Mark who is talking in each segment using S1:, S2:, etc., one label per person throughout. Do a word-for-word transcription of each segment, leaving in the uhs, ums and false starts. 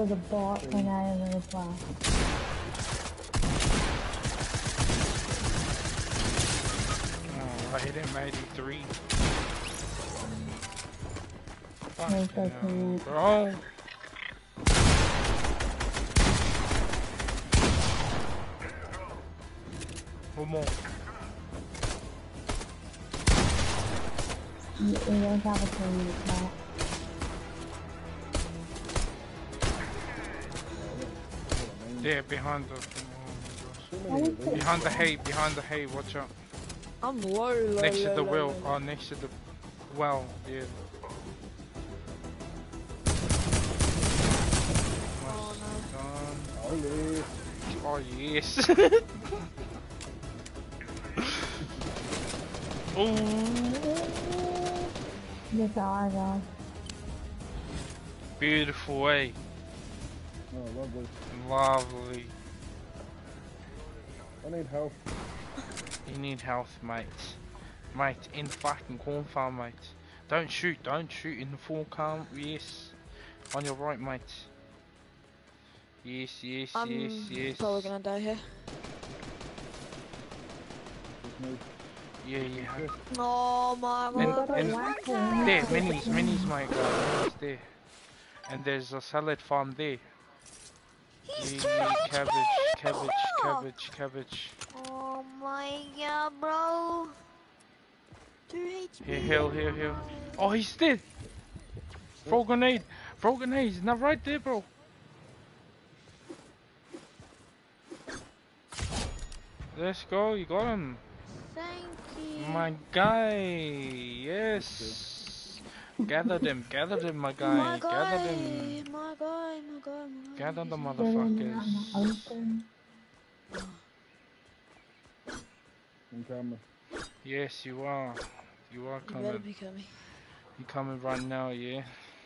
S1: the bot went out of the class.
S2: Oh, I hit him eighty-three.
S1: Make
S2: Fucking
S1: us
S2: hell,
S1: move.
S2: bro. One more.
S1: You, you don't have a team now.
S2: There, behind the...
S1: I need to-
S2: Behind the hay, behind the hay, watch out.
S3: I'm low, low,
S2: Next to
S3: low,
S2: the
S3: low,
S2: well,
S3: low, low.
S2: oh, next to the well, yeah.
S3: Oh no.
S2: Done. Oh, yes. Oh,
S1: Yes, I got.
S2: beautiful, eh?
S4: Oh, lovely.
S2: Lovely.
S4: I need help.
S2: You need health, mate. Mate, in fucking corn farm, mate. Don't shoot, don't shoot in the full calm. Yes. On your right, mate. Yes, yes,
S3: I'm
S2: yes, yes.
S3: probably gonna die here.
S4: Just move.
S2: Yeah, yeah.
S3: Oh my
S2: And-
S3: god.
S2: and-
S3: One
S2: There,
S3: time.
S2: minis, minis, my god, minis there. And there's a salad farm there.
S3: He's
S2: Yeah,
S3: two
S2: yeah,
S3: H P!
S2: cabbage,
S3: What the
S2: cabbage,
S3: hell?
S2: cabbage, cabbage.
S3: Oh my god, bro. two H P.
S2: Here, hill, here, here. Oh, he's dead. Throw grenade, throw grenade. He's not right there, bro. Let's go, you got him.
S3: Thank you.
S2: My guy, yes. Gather them, gather them, my guy.
S3: My
S2: Gather
S3: guy,
S2: them.
S3: my guy, my guy, my guy.
S2: Gather the
S3: He's
S1: They're in
S2: motherfuckers.
S1: the open.
S4: I'm coming.
S2: Yes, you are. You are
S3: You better
S2: coming.
S3: be coming.
S2: You coming right now, yeah?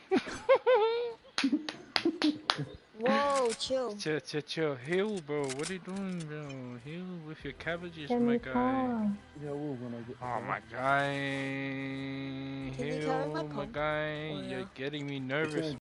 S3: Whoa, chill.
S2: Chill, chill, chill. Heal, bro. What are you doing, bro? Heal with your cabbages,
S1: Can
S2: my
S1: we
S2: guy.
S1: call?
S4: Yeah, I will when I get.
S2: Oh, my guy.
S3: Can you carry my
S2: Heal, my
S3: pump?
S2: guy.
S3: Oh, yeah.
S2: You're getting me nervous,